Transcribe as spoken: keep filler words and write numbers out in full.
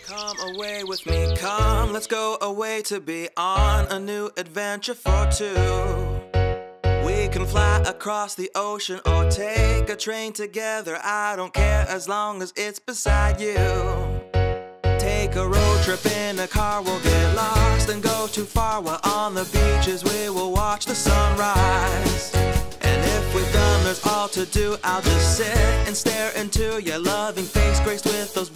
Come away with me, come, let's go away to be on a new adventure for two. We can fly across the ocean or take a train together. I don't care as long as it's beside you. Take a road trip in a car, we'll get lost and go too far. While on the beaches we will watch the sunrise. And if we've done there's all to do, I'll just sit and stare into your loving face, graced with those